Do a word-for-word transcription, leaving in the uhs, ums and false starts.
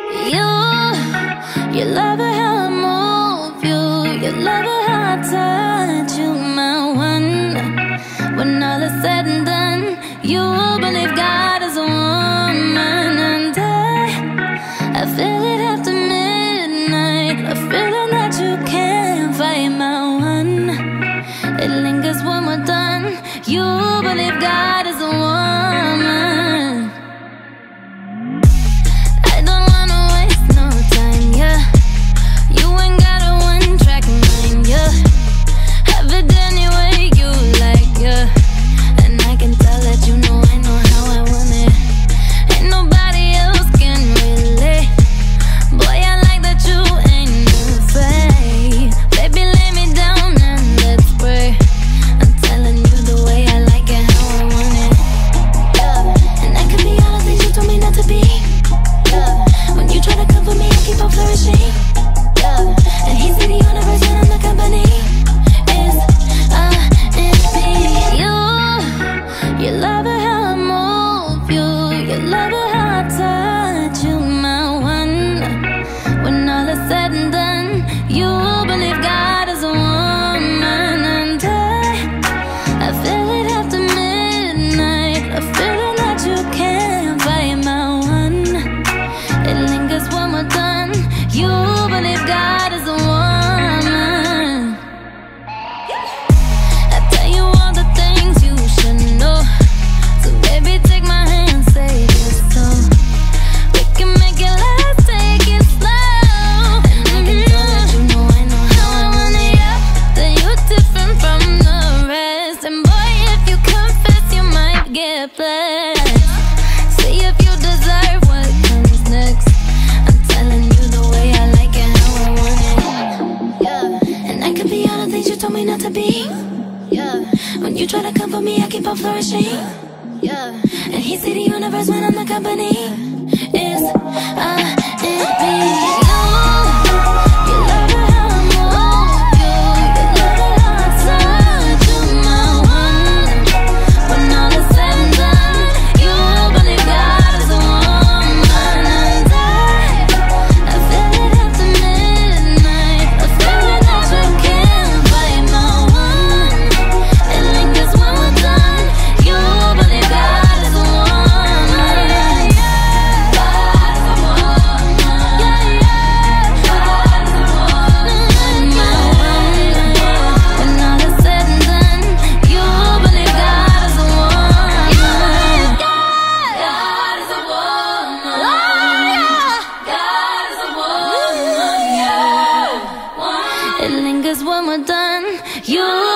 You, you love it how I move you. You love it how I touch you, my one. When all is said and done, you believe God is a woman. And I, I feel it after midnight, a feeling that you can't fight, my one. It lingers when we're done. You believe God is a woman. I don't wanna waste no time, yeah. You ain't got a one-track mind, yeah. Have it any way you like, yeah. And I can tell that you know I know how I want it. Ain't nobody else can relate. Boy, I like that you ain't afraid. Baby, lay me down and let's pray. I'm telling you the way I like it, how I want it, yeah. And I can be all the things you told me not to be, yeah. When you try to come for me, I keep on flourishing, yeah. And he's the universe and I'm the company. It's a envy. You, you love it how I move you. You love it how I touch you, my one. When all is said and done, you believe God is a woman. And I, I feel it after midnight, a feeling that you can't fight, my one. It lingers when we're done. You believe God is a woman. I tell you all the things you should know. So baby, take my hand, save your soul. We can make it last, take it slow. And I can tell that you know I know how I want it, yeah. That you're different from the rest. And boy, if you confess, you might get blessed. See if you deserve what comes next. I'm telling you the way I like it, how I want it, yeah. And I can be all the things you told me not to be, yeah. When you try to come for me, I keep on flourishing, yeah. And he see the universe when I'm the company. It's a envy. You, you love it how I move you. You love it how I touch you, my one. When all is said and done, you believe God is a woman. And I, I feel it after midnight, a feeling that you can't fight, my one. It lingers when we're done. You believe God is a woman. Yeah, yeah. God is a woman. Yeah, yeah. God is a woman. My one. When all is said and done, you believe God is a woman. God is a woman. God is a woman. Yeah. It lingers when we're done. You